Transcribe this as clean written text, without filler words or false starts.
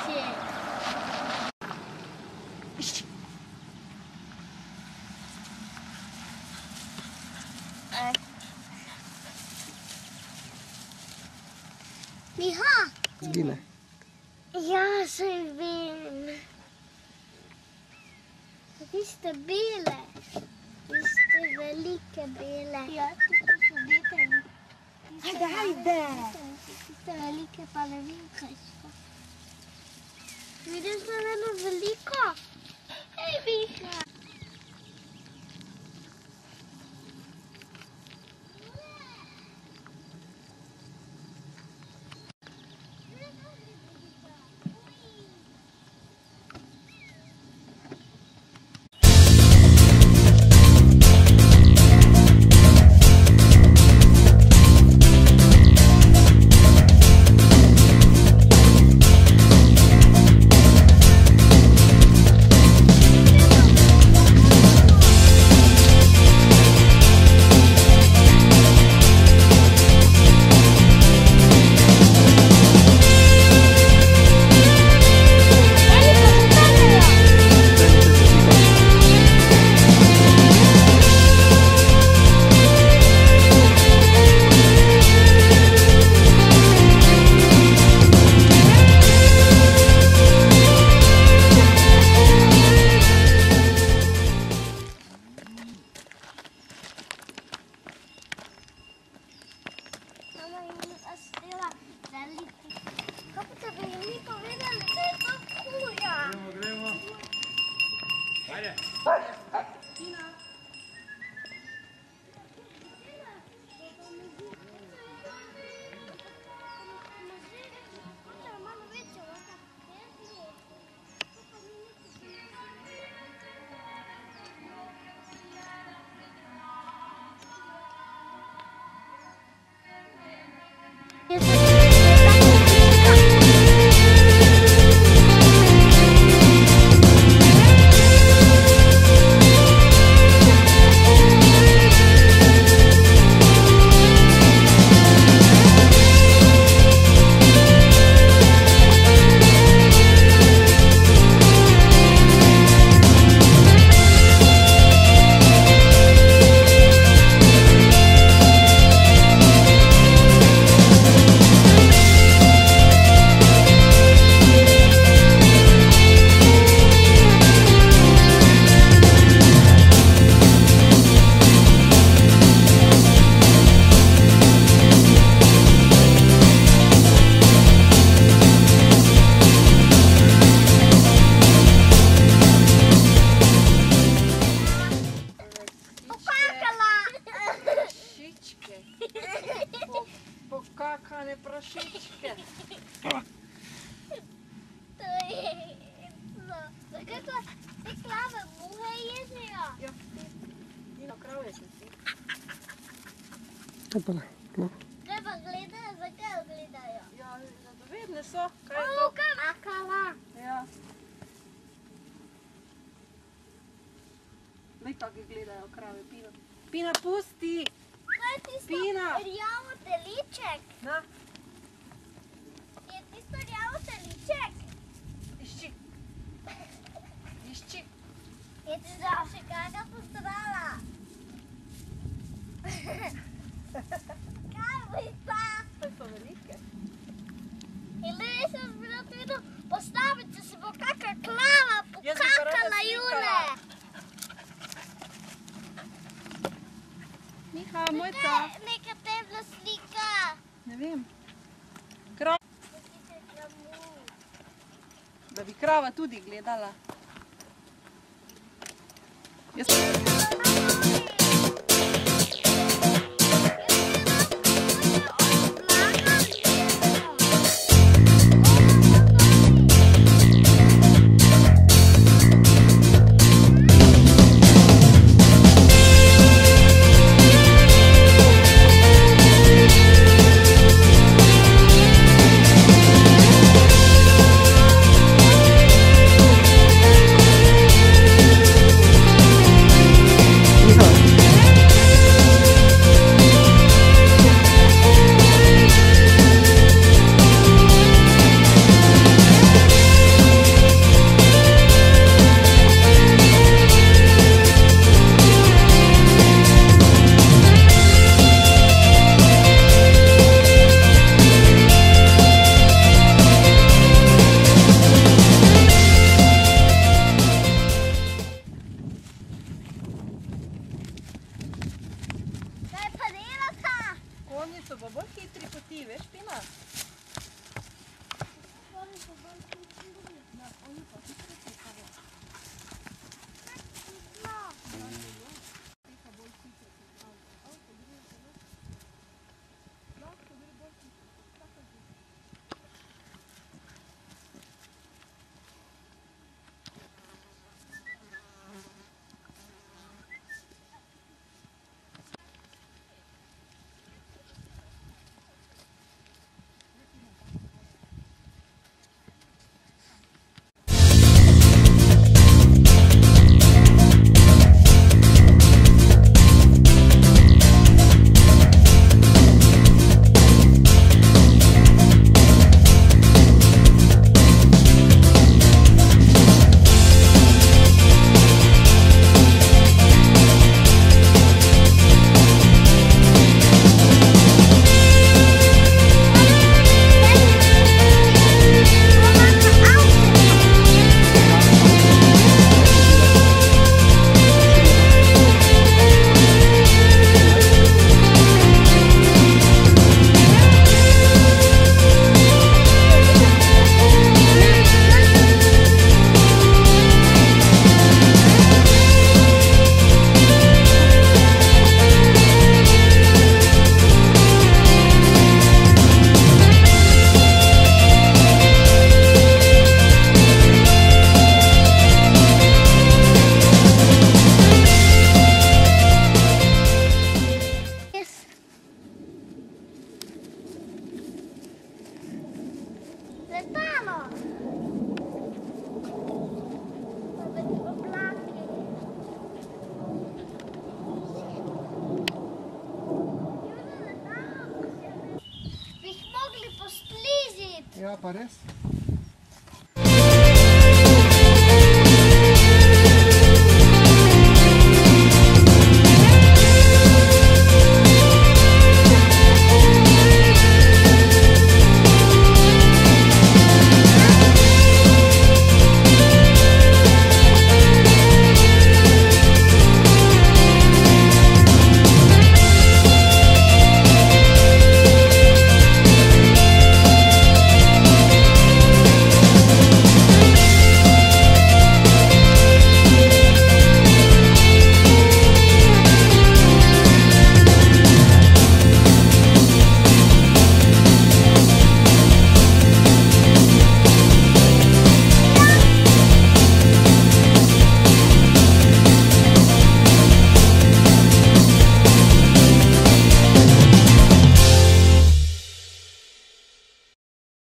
Miha! Zgine. Ja, saj vem. Vi ste bele. Vi ste velike bele. Ja, tukaj sedite. Ajde. Tiste velike pa ne vem, kaj so. Vidiš, da je eno veliko? Hej, Miha. Pokakane prašičke. Zakaj te klave muhe jezejo? Ja, Nino, krave so si. Kaj pa gledajo, zakaj jo gledajo? Ja, zadovedne so. Kaj je to? Akala. Ja. Glej, kako gledajo krave, Pina. Pina, pusti! Kaj je tisto rjavo teliček? Na, Je tisto rjavo teliček? išči. Išči. Je ti dal še kakšna postrala? Kaj bi pa? To so velike. In le sem bila tudi postaviti, če se bo kakšna klava pokakala Jule. Miha, mojca. Neka tebla slika. Ne vem. Da bi krava tudi gledala. Ja, pa res.